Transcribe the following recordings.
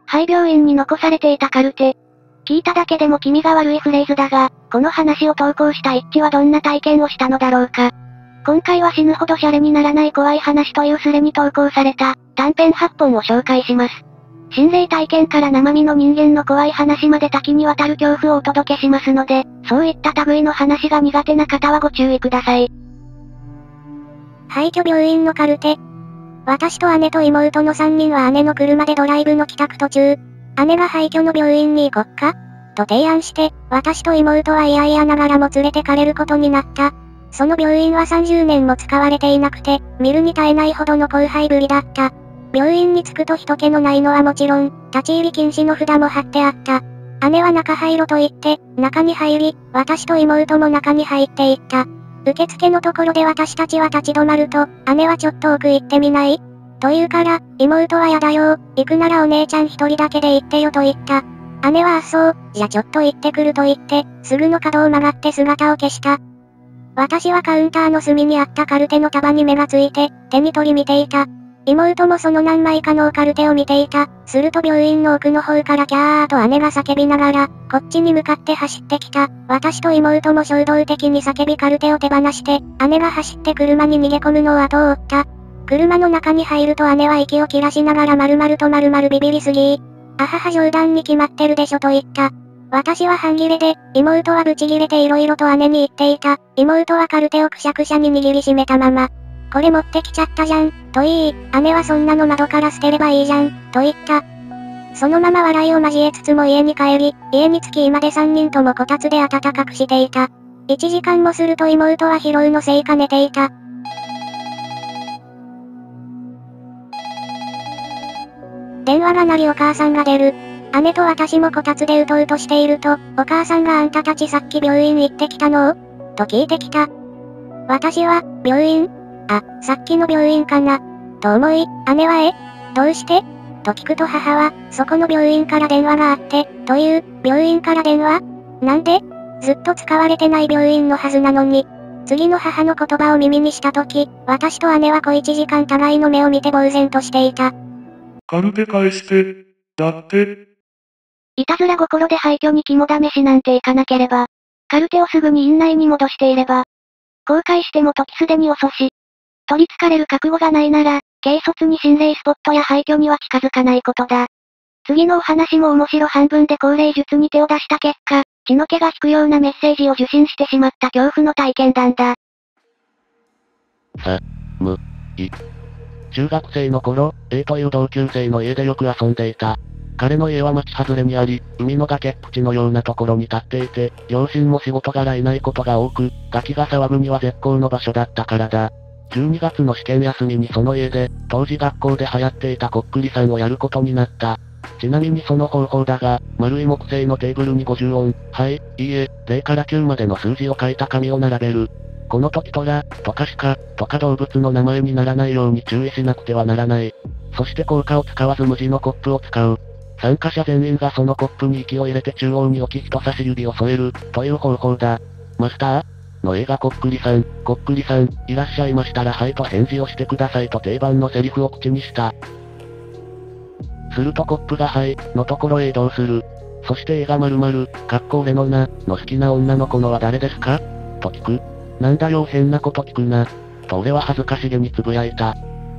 廃病院に残されていたカルテ。聞いただけでも気味が悪いフレーズだが、この話を投稿した一致はどんな体験をしたのだろうか。今回は死ぬほどシャレにならない怖い話というスレに投稿された、短編8本を紹介します。心霊体験から生身の人間の怖い話まで多岐にわたる恐怖をお届けしますので、そういった類の話が苦手な方はご注意ください。 廃墟病院のカルテ。私と姉と妹の3人は姉の車でドライブの帰宅途中、姉が廃墟の病院に行こっかと提案して、私と妹は嫌々ながらも連れてかれることになった。その病院は30年も使われていなくて、見るに耐えないほどの荒廃ぶりだった。病院に着くと人気のないのはもちろん、立ち入り禁止の札も貼ってあった。姉は中入ろと言って、中に入り、私と妹も中に入っていった。受付のところで私たちは立ち止まると、姉はちょっと奥行ってみないと言うから、妹はやだよ、行くならお姉ちゃん一人だけで行ってよと言った。姉はそう、じゃちょっと行ってくると言って、すぐの角を曲がって姿を消した。私はカウンターの隅にあったカルテの束に目がついて、手に取り見ていた。妹もその何枚かのカルテを見ていた。すると病院の奥の方からキャーと姉が叫びながら、こっちに向かって走ってきた。私と妹も衝動的に叫びカルテを手放して、姉が走って車に逃げ込むのを後を追った。車の中に入ると姉は息を切らしながら丸々ビビりすぎ。あはは冗談に決まってるでしょと言った。私は半切れで、妹はブチ切れて色々と姉に言っていた。妹はカルテをくしゃくしゃに握りしめたまま。これ持ってきちゃったじゃん、と言い、姉はそんなの窓から捨てればいいじゃん、と言った。そのまま笑いを交えつつも家に帰り、家に着き今で3人ともこたつで暖かくしていた。1時間もすると妹は疲労のせいか寝ていた。電話が鳴りお母さんが出る。姉と私もこたつでうとうとしていると、お母さんがあんたたちさっき病院行ってきたのと聞いてきた。私は、病院あ、さっきの病院かなと思い、姉はどうしてと聞くと母は、そこの病院から電話があって、という、病院から電話なんでずっと使われてない病院のはずなのに。次の母の言葉を耳にしたとき、私と姉は小1時間互いの目を見て呆然としていた。 カルテ返して、だって。 いたずら心で廃墟に肝試しなんて行かなければ。カルテをすぐに院内に戻していれば。後悔しても時すでに遅し。取り憑かれる覚悟がないなら、軽率に心霊スポットや廃墟には近づかないことだ。次のお話も面白半分で高齢術に手を出した結果、血の気が引くようなメッセージを受信してしまった恐怖の体験談だ。 中学生の頃、A という同級生の家でよく遊んでいた。彼の家は町外れにあり、海の崖っぷちのようなところに立っていて、両親も仕事柄いないことが多く、ガキが騒ぐには絶好の場所だったからだ。12月の試験休みにその家で、当時学校で流行っていたこっくりさんをやることになった。ちなみにその方法だが、丸い木製のテーブルに50音、はい、いいえ、0から9までの数字を書いた紙を並べる。この時虎、とか鹿、とか動物の名前にならないように注意しなくてはならない。そして硬貨を使わず無地のコップを使う。参加者全員がそのコップに息を入れて中央に置き人差し指を添える、という方法だ。マスターの映画こっくりさん、いらっしゃいましたらはいと返事をしてくださいと定番のセリフを口にした。するとコップがはいのところへ移動する。そして映画〇〇、俺のの好きな女の子のは誰ですかと聞く。なんだよ変なこと聞くな。と俺は恥ずかしげにつぶやいた。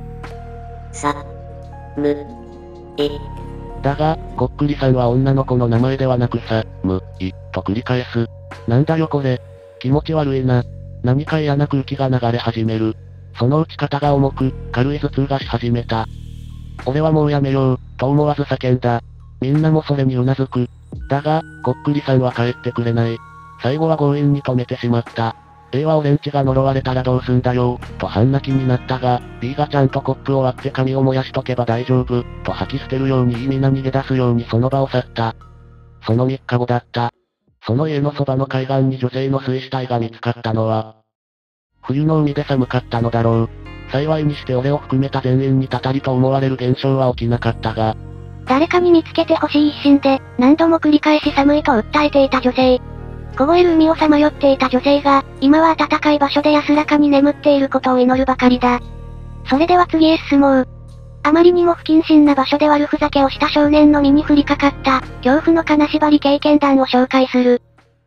だが、こっくりさんは女の子の名前ではなくと繰り返す。なんだよこれ。気持ち悪いな。何か嫌な空気が流れ始める。その打ち方が重く、軽い頭痛がし始めた。俺はもうやめよう、と思わず叫んだ。みんなもそれに頷く。だが、こっくりさんは帰ってくれない。最後は強引に止めてしまった。A は俺んちが呪われたらどうすんだよ、と半泣きになったが、B がちゃんとコップを割って紙を燃やしとけば大丈夫、と吐き捨てるように言い皆逃げ出すようにその場を去った。その3日後だった。その家のそばの海岸に女性の水死体が見つかったのは、冬の海で寒かったのだろう。幸いにして俺を含めた全員にたたりと思われる現象は起きなかったが、 誰かに見つけてほしい一心で、何度も繰り返し寒いと訴えていた女性。凍える海をさまよっていた女性が、今は暖かい場所で安らかに眠っていることを祈るばかりだ。それでは次へ進もう。 あまりにも不謹慎な場所で悪ふざけをした少年の身に降りかかった、恐怖の金縛り経験談を紹介する。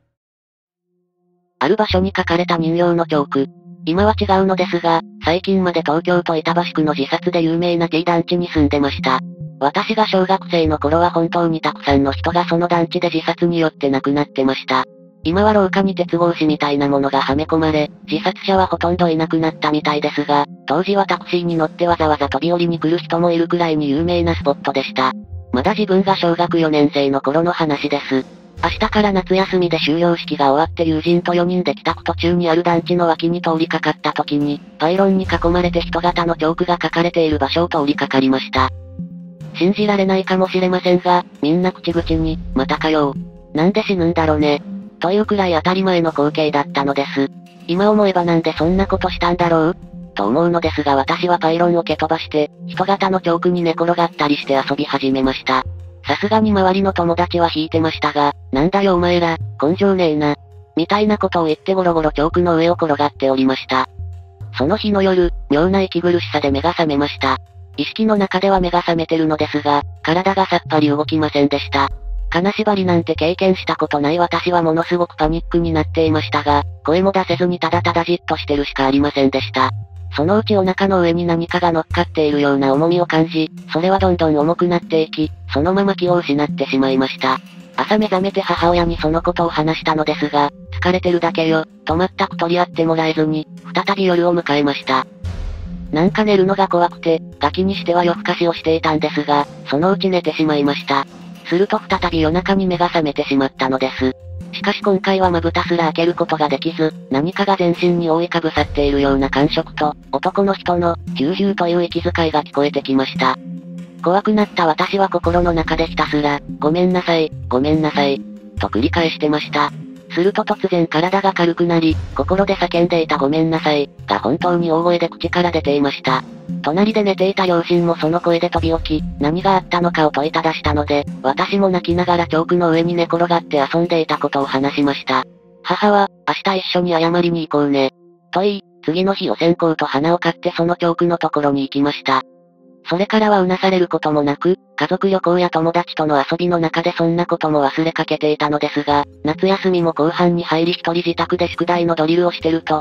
ある場所に書かれた人形のチョーク。今は違うのですが、最近まで東京都板橋区の自殺で有名な T 団地に住んでました。私が小学生の頃は本当にたくさんの人がその団地で自殺によって亡くなってました。今は廊下に鉄格子みたいなものがはめ込まれ、自殺者はほとんどいなくなったみたいですが、当時はタクシーに乗ってわざわざ飛び降りに来る人もいるくらいに有名なスポットでした。まだ自分が小学4年生の頃の話です。明日から夏休みで修了式が終わって友人と4人で帰宅途中にある団地の脇に通りかかった時に、パイロンに囲まれて人型のチョークが書かれている場所を通りかかりました。信じられないかもしれませんが、みんな口々に、またかよ。なんで死ぬんだろうね。というくらい当たり前の光景だったのです。今思えばなんでそんなことしたんだろうと思うのですが私はパイロンを蹴飛ばして、人型のチョークに寝転がったりして遊び始めました。さすがに周りの友達は引いてましたが、なんだよお前ら、根性ねえな。みたいなことを言ってゴロゴロチョークの上を転がっておりました。その日の夜、妙な息苦しさで目が覚めました。意識の中では目が覚めてるのですが、体がさっぱり動きませんでした。金縛りなんて経験したことない私はものすごくパニックになっていましたが、声も出せずにただただじっとしてるしかありませんでした。そのうちお腹の上に何かが乗っかっているような重みを感じ、それはどんどん重くなっていき、そのまま気を失ってしまいました。朝目覚めて母親にそのことを話したのですが、疲れてるだけよ、と全く取り合ってもらえずに、再び夜を迎えました。なんか寝るのが怖くて、ガキにしては夜更かしをしていたんですが、そのうち寝てしまいました。すると再び夜中に目が覚めてしまったのです。しかし今回はまぶたすら開けることができず、何かが全身に覆いかぶさっているような感触と、男の人の、ヒューヒューという息遣いが聞こえてきました。怖くなった私は心の中でひたすら、ごめんなさい、ごめんなさい、と繰り返してました。すると突然体が軽くなり、心で叫んでいたごめんなさい、が本当に大声で口から出ていました。隣で寝ていた両親もその声で飛び起き、何があったのかを問いただしたので、私も泣きながらチョークの上に寝転がって遊んでいたことを話しました。母は、明日一緒に謝りに行こうね。と言い、次の日お線香と花を買ってそのチョークのところに行きました。それからはうなされることもなく、家族旅行や友達との遊びの中でそんなことも忘れかけていたのですが、夏休みも後半に入り一人自宅で宿題のドリルをしてると、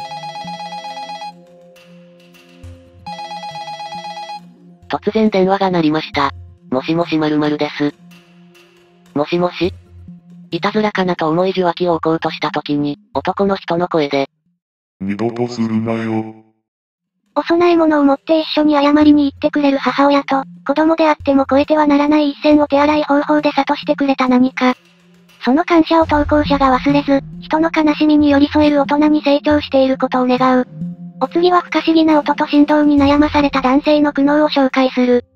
突然電話が鳴りました。もしもし〇〇です。もしもし？いたずらかなと思い受話器を置こうとした時に、男の人の声で、 二度とするなよ。 お供え物を持って一緒に謝りに行ってくれる母親と、子供であっても超えてはならない一線を手荒い方法で諭してくれた何か。その感謝を投稿者が忘れず、人の悲しみに寄り添える大人に成長していることを願う。お次は不可思議な音と振動に悩まされた男性の苦悩を紹介する。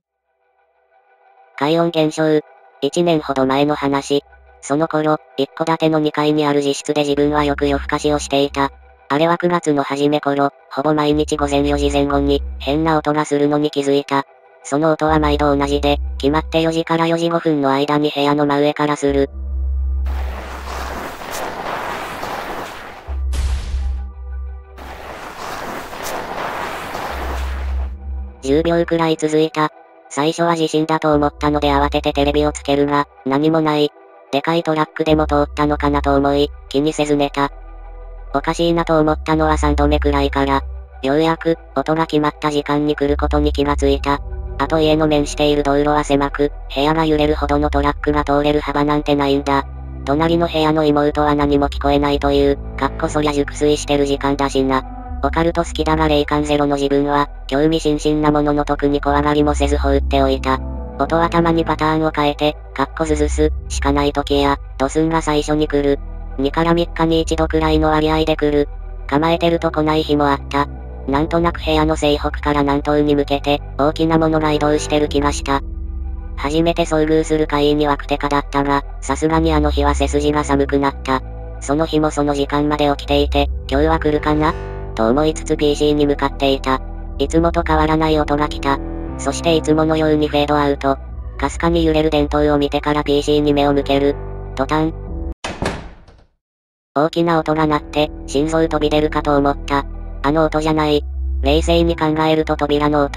海音現象。1年ほど前の話。その頃、一戸建ての2階にある自室で自分はよく夜更かしをしていた。あれは9月の初め頃、ほぼ毎日午前4時前後に、変な音がするのに気づいた。その音は毎度同じで、決まって4時から4時5分の間に部屋の真上からする。10秒くらい続いた。最初は地震だと思ったので慌ててテレビをつけるが、何もない。でかいトラックでも通ったのかなと思い、気にせず寝た。おかしいなと思ったのは3度目くらいから、ようやく、音が決まった時間に来ることに気がついた。あと家の面している道路は狭く、部屋が揺れるほどのトラックが通れる幅なんてないんだ。隣の部屋の妹は何も聞こえないという、そりゃ熟睡してる時間だしな。オカルト好きだが霊感ゼロの自分は、興味津々なものの特に怖がりもせず放っておいた。音はたまにパターンを変えて、ズズス、しかない時や、ドスンが最初に来る。2から3日に一度くらいの割合で来る。構えてると来ない日もあった。なんとなく部屋の西北から南東に向けて、大きなものが移動してる気がした。初めて遭遇する怪異にはクテカだったが、さすがにあの日は背筋が寒くなった。その日もその時間まで起きていて、今日は来るかなと思いつつ PC に向かっていた。いつもと変わらない音が来た。そしていつものようにフェードアウト。かすかに揺れる電灯を見てから PC に目を向ける。トタン。大きな音が鳴って、心臓飛び出るかと思った。あの音じゃない。冷静に考えると扉の音。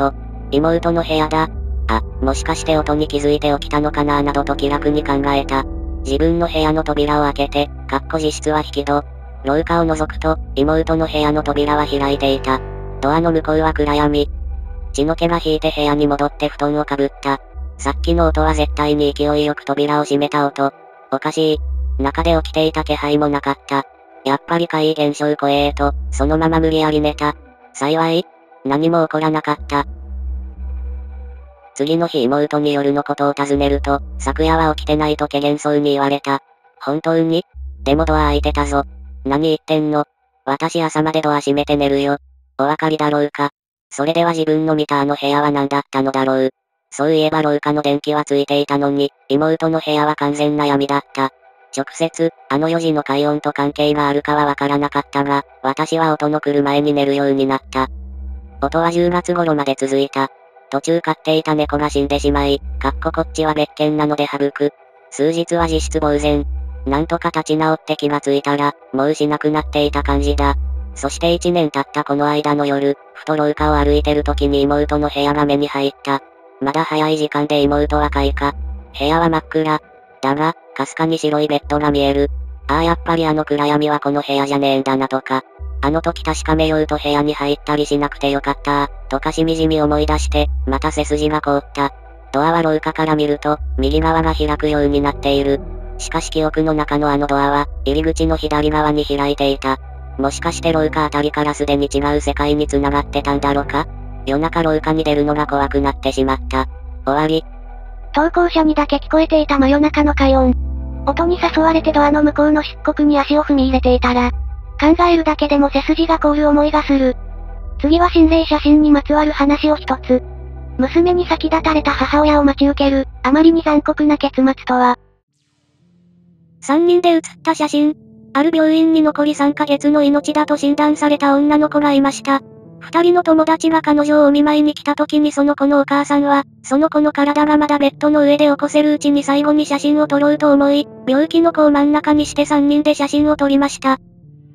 妹の部屋だ。あ、もしかして音に気づいて起きたのかななどと気楽に考えた。自分の部屋の扉を開けて、自室は引き戸。廊下を覗くと、妹の部屋の扉は開いていた。ドアの向こうは暗闇。血の気が引いて部屋に戻って布団をかぶった。さっきの音は絶対に勢いよく扉を閉めた音。おかしい。中で起きていた気配もなかった。やっぱり怪異現象怖えと、そのまま無理やり寝た。幸い、何も起こらなかった。次の日妹に夜のことを尋ねると、昨夜は起きてないと怪げそうに言われた。本当に？でもドア開いてたぞ。何言ってんの？私朝までドア閉めて寝るよ。お分かりだろうか。それでは自分の見たあの部屋は何だったのだろう。そういえば廊下の電気はついていたのに、妹の部屋は完全な闇だった。直接、あの4時の快音と関係があるかはわからなかったが、私は音の来る前に寝るようになった。音は10月頃まで続いた。途中飼っていた猫が死んでしまい、こっちは別件なので省く。数日は実質呆然。なんとか立ち直って気がついたら、もうしなくなっていた感じだ。そして1年経ったこの間の夜、ふと廊下を歩いてる時に妹の部屋が目に入った。まだ早い時間で妹は開花。部屋は真っ暗。だが、かすかに白いベッドが見える。ああやっぱりあの暗闇はこの部屋じゃねえんだなとか。あの時確かめようと部屋に入ったりしなくてよかったとかしみじみ思い出して、また背筋が凍った。ドアは廊下から見ると、右側が開くようになっている。しかし記憶の中のあのドアは、入り口の左側に開いていた。もしかして廊下あたりからすでに違う世界に繋がってたんだろか？夜中廊下に出るのが怖くなってしまった。終わり。 投稿者にだけ聞こえていた真夜中の快音。音に誘われてドアの向こうの漆黒に足を踏み入れていたら、考えるだけでも背筋が凍る思いがする。次は心霊写真にまつわる話を一つ。娘に先立たれた母親を待ち受ける、あまりに残酷な結末とは。 3人で写った写真。ある病院に残り3ヶ月の命だと診断された女の子がいました。2人の友達が彼女をお見舞いに来た時にその子のお母さんは、その子の体がまだベッドの上で起こせるうちに最後に写真を撮ろうと思い、病気の子を真ん中にして3人で写真を撮りました。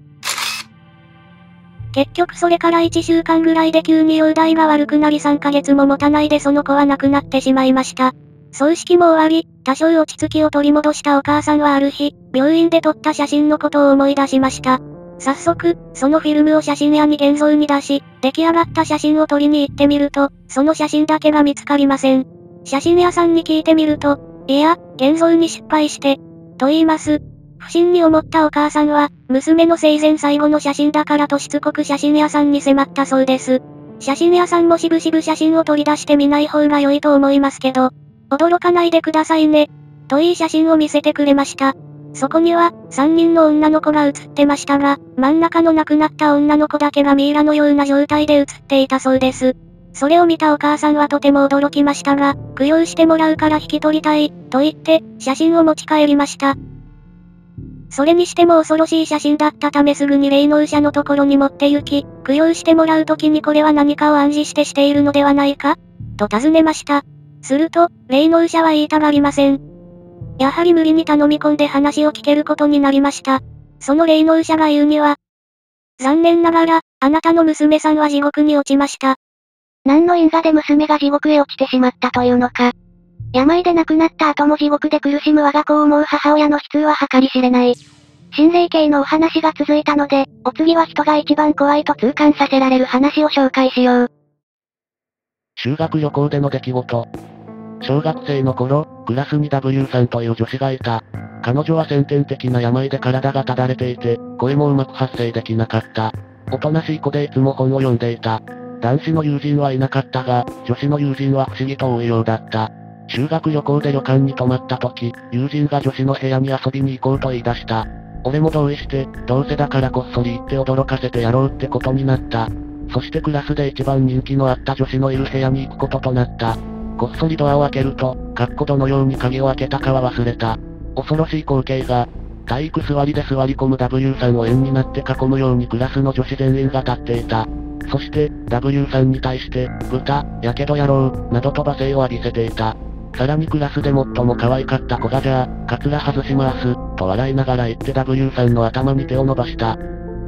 結局それから1週間ぐらいで急に容体が悪くなり3ヶ月も持たないでその子は亡くなってしまいました。葬式も終わり、多少落ち着きを取り戻したお母さんはある日、病院で撮った写真のことを思い出しました。早速、そのフィルムを写真屋に現像に出し、出来上がった写真を撮りに行ってみると、その写真だけが見つかりません。写真屋さんに聞いてみると、いや、現像に失敗して、と言います。不審に思ったお母さんは、娘の生前最後の写真だからとしつこく写真屋さんに迫ったそうです。写真屋さんもしぶしぶ写真を取り出してみない方が良いと思いますけど、驚かないでくださいね。といい写真を見せてくれました。そこには、3人の女の子が写ってましたが、真ん中の亡くなった女の子だけがミイラのような状態で写っていたそうです。それを見たお母さんはとても驚きましたが、供養してもらうから引き取りたい、と言って、写真を持ち帰りました。それにしても恐ろしい写真だったためすぐに霊能者のところに持って行き、供養してもらう時にこれは何かを暗示しているのではないかと尋ねました。すると、霊能者は言いたがりません。やはり無理に頼み込んで話を聞けることになりました。その霊能者が言うには、残念ながら、あなたの娘さんは地獄に落ちました。 何の因果で娘が地獄へ落ちてしまったというのか。病で亡くなった後も地獄で苦しむ我が子を思う母親の悲痛は計り知れない。心霊系のお話が続いたので、お次は人が一番怖いと痛感させられる話を紹介しよう。 修学旅行での出来事。小学生の頃、クラスに W さんという女子がいた。彼女は先天的な病で体がただれていて、声もうまく発声できなかった。おとなしい子でいつも本を読んでいた。男子の友人はいなかったが、女子の友人は不思議と多いようだった。修学旅行で旅館に泊まった時、友人が女子の部屋に遊びに行こうと言い出した。俺も同意して、どうせだからこっそり行って驚かせてやろうってことになった。そしてクラスで一番人気のあった女子のいる部屋に行くこととなった。こっそりドアを開けると、どのように鍵を開けたかは忘れた。恐ろしい光景が、体育座りで座り込む W さんを円になって囲むようにクラスの女子全員が立っていた。そして、W さんに対して、豚、やけど野郎、などと罵声を浴びせていた。さらにクラスで最も可愛かった子がじゃあ、カツラ外します、と笑いながら言って W さんの頭に手を伸ばした。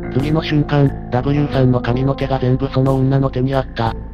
次の瞬間、W さんの髪の毛が全部その女の手にあった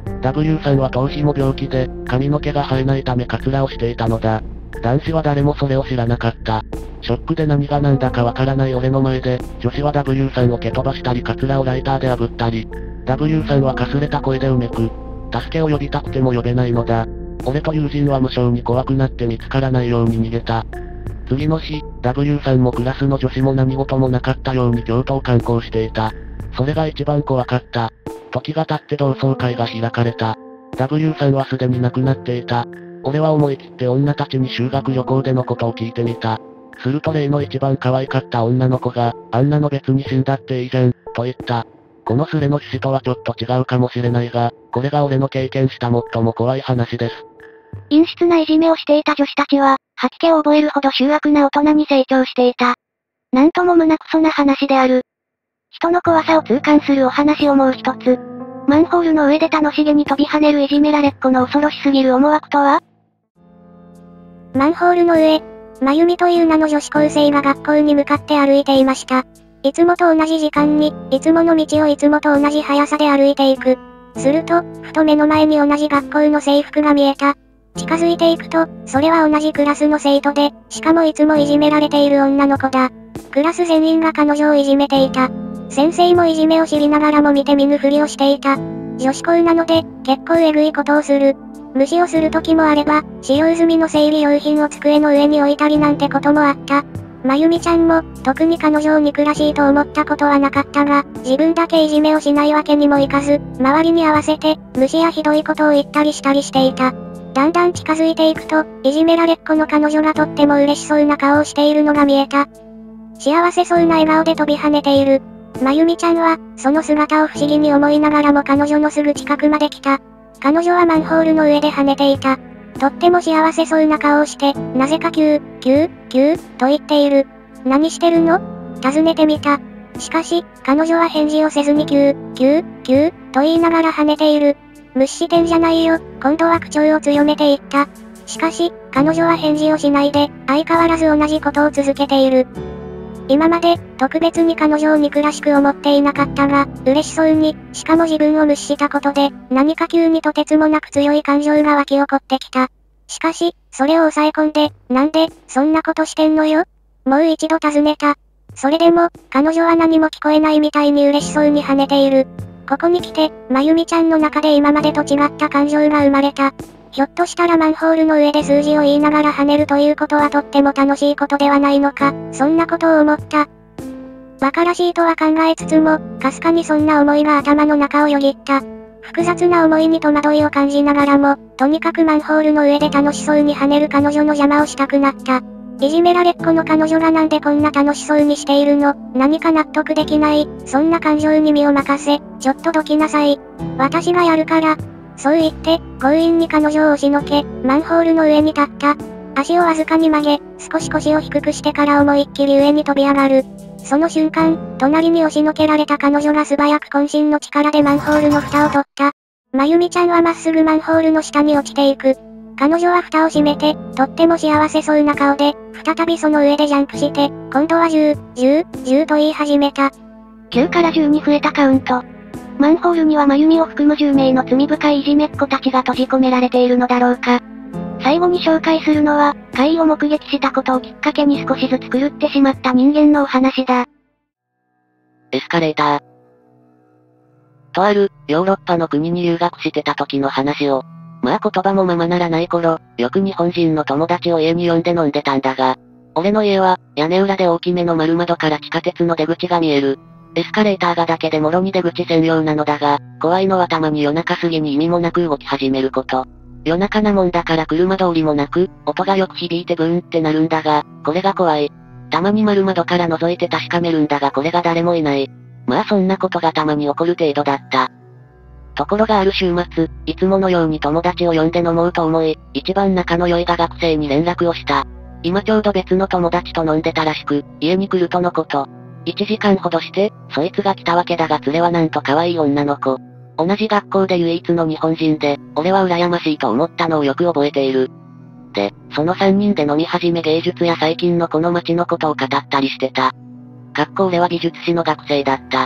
。W さんは当時も病気で、髪の毛が生えないためカツラをしていたのだ。男子は誰もそれを知らなかった。ショックで何が何だかわからない俺の前で、女子は W さんを蹴飛ばしたりカツラをライターで炙ったり。W さんはかすれた声でうめく。助けを呼びたくても呼べないのだ。俺と友人は無性に怖くなって見つからないように逃げた。次の日、W さんもクラスの女子も何事もなかったように京都を観光していた。それが一番怖かった。時が経って同窓会が開かれた。W さんはすでに亡くなっていた。俺は思い切って女たちに修学旅行でのことを聞いてみた。すると例の一番可愛かった女の子が、あんなの別に死んだっていいじゃん、と言った。このスレの趣旨とはちょっと違うかもしれないが、これが俺の経験した最も怖い話です。 陰湿ないじめをしていた女子たちは、吐き気を覚えるほど醜悪な大人に成長していた。なんとも胸くそな話である。人の怖さを痛感するお話をもう一つ。マンホールの上で楽しげに飛び跳ねるいじめられっ子の恐ろしすぎる思惑とは？ マンホールの上、まゆみという名の女子高生が学校に向かって歩いていました。いつもと同じ時間に、いつもの道をいつもと同じ速さで歩いていく。すると、ふと目の前に同じ学校の制服が見えた。近づいていくと、それは同じクラスの生徒で、しかもいつもいじめられている女の子だ。クラス全員が彼女をいじめていた。先生もいじめを知りながらも見て見ぬふりをしていた。女子校なので、結構えぐいことをする。無視をする時もあれば、使用済みの生理用品を机の上に置いたりなんてこともあった。まゆみちゃんも、特に彼女を憎らしいと思ったことはなかったが、自分だけいじめをしないわけにもいかず、周りに合わせて、無視やひどいことを言ったりしたりしていた。だんだん近づいていくと、いじめられっ子の彼女がとっても嬉しそうな顔をしているのが見えた。幸せそうな笑顔で飛び跳ねている。まゆみちゃんは、その姿を不思議に思いながらも彼女のすぐ近くまで来た。彼女はマンホールの上で跳ねていた。とっても幸せそうな顔をして、なぜかキュー、キュー、キュー、と言っている。何してるの？尋ねてみた。しかし、彼女は返事をせずにキュー、キュー、キュー、と言いながら跳ねている。無視してんじゃないよ、今度は口調を強めていった。しかし、彼女は返事をしないで、相変わらず同じことを続けている。今まで、特別に彼女を憎らしく思っていなかったが、嬉しそうに、しかも自分を無視したことで、何か急にとてつもなく強い感情が湧き起こってきた。しかし、それを抑え込んで、なんで、そんなことしてんのよ？もう一度尋ねた。それでも、彼女は何も聞こえないみたいに嬉しそうに跳ねている。ここに来て、まゆみちゃんの中で今までと違った感情が生まれた。ひょっとしたらマンホールの上で数字を言いながら跳ねるということはとっても楽しいことではないのか、そんなことを思った。馬鹿らしいとは考えつつも、かすかにそんな思いが頭の中をよぎった。複雑な思いに戸惑いを感じながらも、とにかくマンホールの上で楽しそうに跳ねる彼女の邪魔をしたくなった。いじめられっ子の彼女がなんでこんな楽しそうにしているの？何か納得できない。そんな感情に身を任せ、ちょっとどきなさい。私がやるから。そう言って、強引に彼女を押しのけ、マンホールの上に立った。足をわずかに曲げ、少し腰を低くしてから思いっきり上に飛び上がる。その瞬間、隣に押しのけられた彼女が素早く渾身の力でマンホールの蓋を取った。まゆみちゃんはまっすぐマンホールの下に落ちていく。彼女は蓋を閉めて、とっても幸せそうな顔で、再びその上でジャンプして、今度は10、10、10と言い始めた。 9から10に増えたカウント。マンホールにはまゆみを含む10名の罪深いいじめっ子たちが閉じ込められているのだろうか。最後に紹介するのは、怪異を目撃したことをきっかけに少しずつ狂ってしまった人間のお話だ。 エスカレーター。とある、ヨーロッパの国に留学してた時の話を。まあ言葉もままならない頃、よく日本人の友達を家に呼んで飲んでたんだが、俺の家は、屋根裏で大きめの丸窓から地下鉄の出口が見える。エスカレーターがだけでもろに出口専用なのだが、怖いのはたまに夜中過ぎに意味もなく動き始めること。夜中なもんだから車通りもなく、音がよく響いてブーンってなるんだが、これが怖い。たまに丸窓から覗いて確かめるんだがこれが誰もいない。まあそんなことがたまに起こる程度だった。ところがある週末、いつものように友達を呼んで飲もうと思い、一番仲の良い画学生に連絡をした。今ちょうど別の友達と飲んでたらしく、家に来るとのこと。1時間ほどして、そいつが来たわけだが連れはなんと可愛い女の子。同じ学校で唯一の日本人で、俺は羨ましいと思ったのをよく覚えている。で、その3人で飲み始め芸術や最近のこの街のことを語ったりしてた。俺は美術史の学生だった。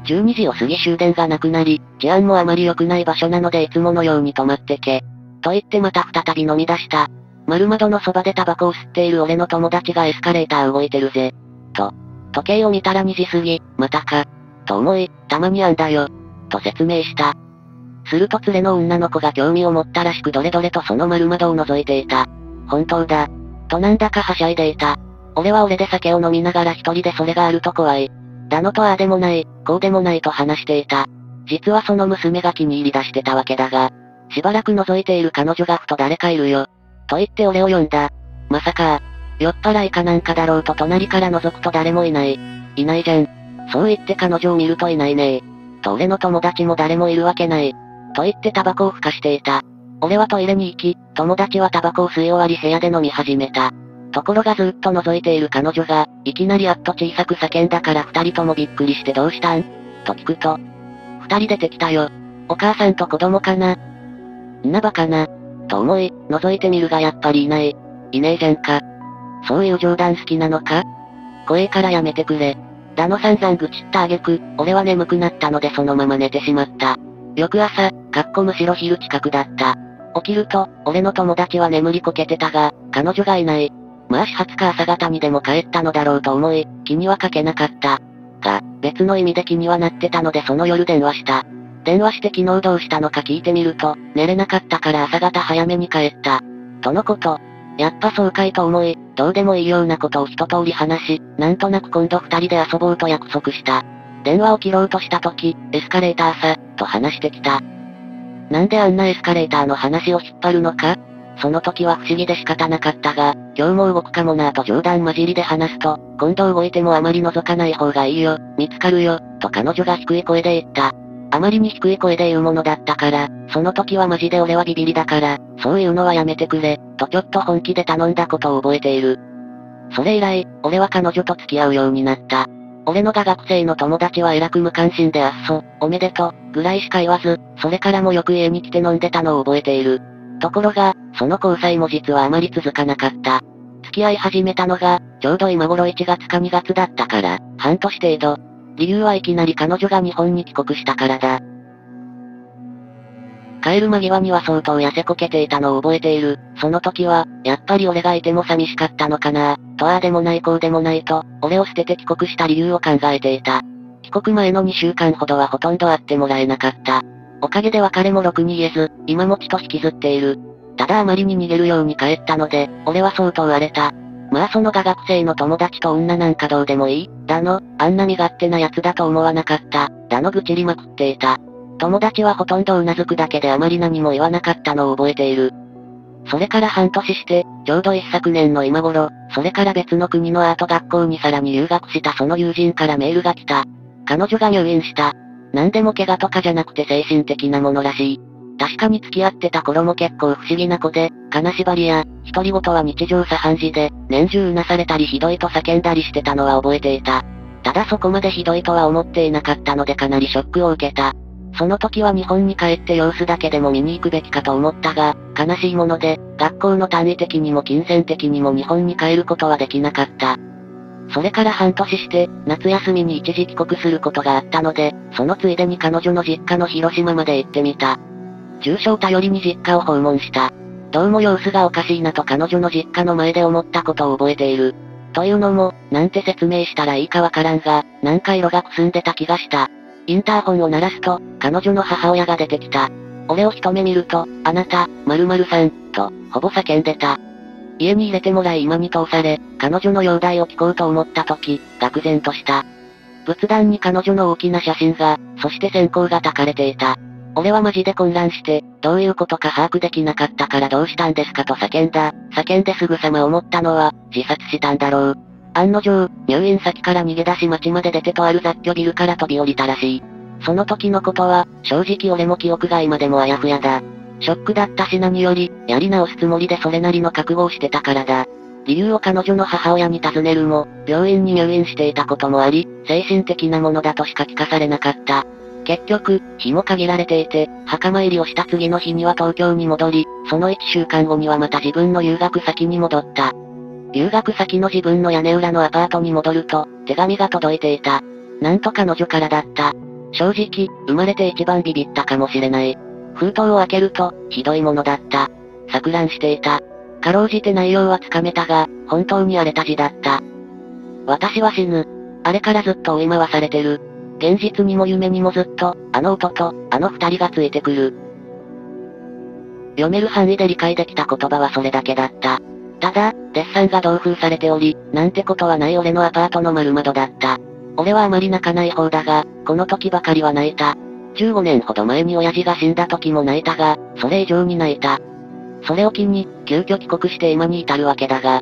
12時を過ぎ終電がなくなり、治安もあまり良くない場所なのでいつものように泊まってけ。と言ってまた再び飲み出した。丸窓のそばでタバコを吸っている俺の友達がエスカレーター動いてるぜ。と。時計を見たら2時過ぎ、またか。と思い、たまにあんだよ。と説明した。すると連れの女の子が興味を持ったらしくどれどれとその丸窓を覗いていた。本当だ。となんだかはしゃいでいた。俺は俺で酒を飲みながら一人でそれがあると怖い。だのとああでもない、こうでもないと話していた。実はその娘が気に入り出してたわけだが、しばらく覗いている彼女がふと誰かいるよ。と言って俺を呼んだ。まさか、酔っ払いかなんかだろうと隣から覗くと誰もいない。いないじゃん。そう言って彼女を見るといないねと俺の友達も誰もいるわけない。と言ってタバコをふかしていた。俺はトイレに行き、友達はタバコを吸い終わり部屋で飲み始めた。ところがずっと覗いている彼女が、いきなりあっと小さく叫んだから二人ともびっくりしてどうしたんと聞くと、二人出てきたよ。お母さんと子供かな。んなバカな。と思い、覗いてみるがやっぱりいない。いねえじゃんか。そういう冗談好きなのか？怖えからやめてくれ。だの散々愚痴った挙句、俺は眠くなったのでそのまま寝てしまった。翌朝、むしろ昼近くだった。起きると、俺の友達は眠りこけてたが、彼女がいない。まあ始発か朝方にでも帰ったのだろうと思い、気にはかけなかった。が、別の意味で気にはなってたのでその夜電話した。電話して昨日どうしたのか聞いてみると、寝れなかったから朝方早めに帰った。とのこと。やっぱそうかいと思い、どうでもいいようなことを一通り話し、なんとなく今度二人で遊ぼうと約束した。電話を切ろうとした時、エスカレーターさ、と話してきた。なんであんなエスカレーターの話を引っ張るのか？その時は不思議で仕方なかったが、今日も動くかもなぁと冗談交じりで話すと、今度動いてもあまり覗かない方がいいよ、見つかるよ、と彼女が低い声で言った。あまりに低い声で言うものだったから、その時はマジで俺はビビりだから、そういうのはやめてくれ、とちょっと本気で頼んだことを覚えている。それ以来、俺は彼女と付き合うようになった。俺の学生の友達はえらく無関心であっそ、おめでとう、ぐらいしか言わず、それからもよく家に来て飲んでたのを覚えている。ところが、その交際も実はあまり続かなかった。付き合い始めたのが、ちょうど今頃1月か2月だったから、半年程度。理由はいきなり彼女が日本に帰国したからだ。帰る間際には相当痩せこけていたのを覚えている。その時は、やっぱり俺がいても寂しかったのかなとああでもないこうでもないと、俺を捨てて帰国した理由を考えていた。帰国前の2週間ほどはほとんど会ってもらえなかった。おかげで別れもろくに言えず、今もちと引きずっている。ただあまりに逃げるように帰ったので、俺は相当荒れた。まあその学生の友達と女なんかどうでもいい。だの、あんな身勝手な奴だと思わなかった。だの愚痴りまくっていた。友達はほとんど頷くだけであまり何も言わなかったのを覚えている。それから半年して、ちょうど一昨年の今頃、それから別の国のアート学校にさらに留学したその友人からメールが来た。彼女が入院した。なんでも怪我とかじゃなくて精神的なものらしい。確かに付き合ってた頃も結構不思議な子で、金縛りや、独り言は日常茶飯事で、年中うなされたりひどいと叫んだりしてたのは覚えていた。ただそこまでひどいとは思っていなかったのでかなりショックを受けた。その時は日本に帰って様子だけでも見に行くべきかと思ったが、悲しいもので、学校の単位的にも金銭的にも日本に帰ることはできなかった。それから半年して、夏休みに一時帰国することがあったので、そのついでに彼女の実家の広島まで行ってみた。住所を頼りに実家を訪問した。どうも様子がおかしいなと彼女の実家の前で思ったことを覚えている。というのも、なんて説明したらいいかわからんが、なんか色がくすんでた気がした。インターホンを鳴らすと、彼女の母親が出てきた。俺を一目見ると、あなた、〇〇さん、と、ほぼ叫んでた。家に入れてもらい今に通され、彼女の容体を聞こうと思った時、愕然とした。仏壇に彼女の大きな写真が、そして線香が焚かれていた。俺はマジで混乱して、どういうことか把握できなかったからどうしたんですかと叫んだ。叫んですぐさま思ったのは、自殺したんだろう。案の定、入院先から逃げ出し街まで出てとある雑居ビルから飛び降りたらしい。その時のことは、正直俺も記憶が今でもあやふやだ。ショックだったし何より、やり直すつもりでそれなりの覚悟をしてたからだ。理由を彼女の母親に尋ねるも、病院に入院していたこともあり、精神的なものだとしか聞かされなかった。結局、日も限られていて、墓参りをした次の日には東京に戻り、その1週間後にはまた自分の留学先に戻った。留学先の自分の屋根裏のアパートに戻ると、手紙が届いていた。なんと彼女からだった。 正直、生まれて一番ビビったかもしれない。封筒を開けると、ひどいものだった。錯乱していた。かろうじて内容はつかめたが、本当に荒れた字だった。私は死ぬ。あれからずっと追い回されてる。現実にも夢にもずっと、あの音と、あの二人がついてくる。読める範囲で理解できた言葉はそれだけだった。ただ、デッサンが同封されており、なんてことはない俺のアパートの丸窓だった。俺はあまり泣かない方だが、この時ばかりは泣いた。15年ほど前に親父が死んだ時も泣いたが、それ以上に泣いた。それを機に、急遽帰国して今に至るわけだが。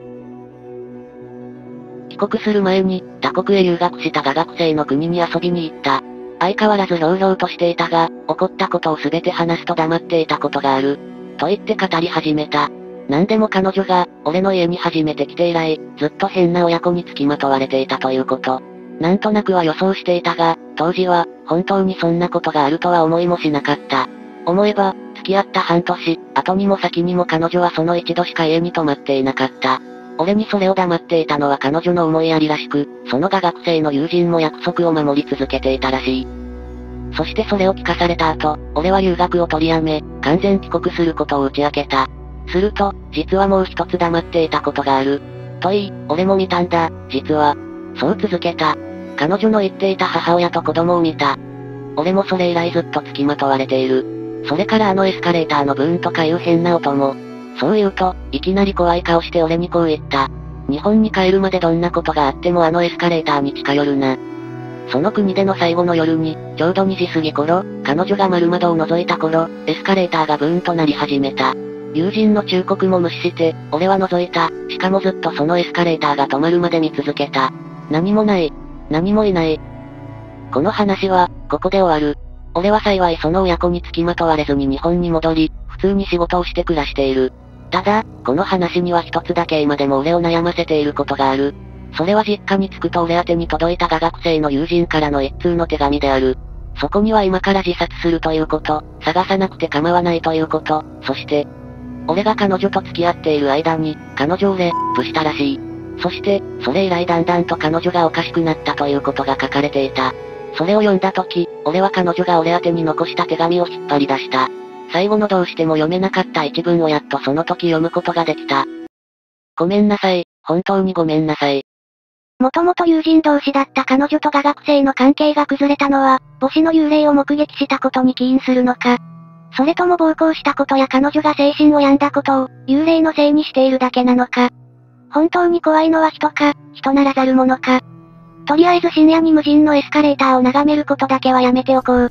帰国する前に、他国へ留学した画学生の国に遊びに行った。相変わらずひょうひょうとしていたが、起こったことを全て話すと黙っていたことがある。と言って語り始めた。なんでも彼女が、俺の家に初めて来て以来、ずっと変な親子に付きまとわれていたということ。なんとなくは予想していたが、当時は、本当にそんなことがあるとは思いもしなかった。思えば、付き合った半年、後にも先にも彼女はその一度しか家に泊まっていなかった。俺にそれを黙っていたのは彼女の思いやりらしく、その画学生の友人も約束を守り続けていたらしい。そしてそれを聞かされた後、俺は留学を取りやめ、完全帰国することを打ち明けた。すると、実はもう一つ黙っていたことがある。と言い、俺も見たんだ、実は。そう続けた。彼女の言っていた母親と子供を見た。俺もそれ以来ずっと付きまとわれている。それからあのエスカレーターのブーンとかいう変な音も。そう言うと、いきなり怖い顔して俺にこう言った。日本に帰るまでどんなことがあってもあのエスカレーターに近寄るな。その国での最後の夜に、ちょうど2時過ぎ頃、彼女が丸窓を覗いた頃、エスカレーターがブーンとなり始めた。友人の忠告も無視して、俺は覗いた。しかもずっとそのエスカレーターが止まるまで見続けた。何もない。何もいない。この話は、ここで終わる。俺は幸いその親子に付きまとわれずに日本に戻り、普通に仕事をして暮らしている。ただ、この話には一つだけ今でも俺を悩ませていることがある。それは実家に着くと俺宛てに届いた画学生の友人からの一通の手紙である。そこには今から自殺するということ、探さなくて構わないということ、そして、俺が彼女と付き合っている間に、彼女をレイプしたらしい。そして、それ以来だんだんと彼女がおかしくなったということが書かれていた。それを読んだ時、俺は彼女が俺宛てに残した手紙を引っ張り出した。最後のどうしても読めなかった一文をやっとその時読むことができた。ごめんなさい、本当にごめんなさい。 もともと友人同士だった彼女と画学生の関係が崩れたのは、母子の幽霊を目撃したことに起因するのか。それとも暴行したことや彼女が精神を病んだことを、幽霊のせいにしているだけなのか。本当に怖いのは人か、人ならざる者か。とりあえず深夜に無人のエスカレーターを眺めることだけはやめておこう。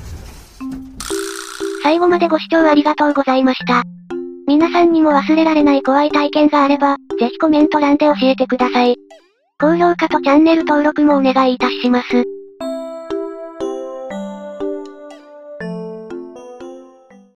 最後までご視聴ありがとうございました。皆さんにも忘れられない怖い体験があれば、ぜひコメント欄で教えてください。高評価とチャンネル登録もお願いいたします。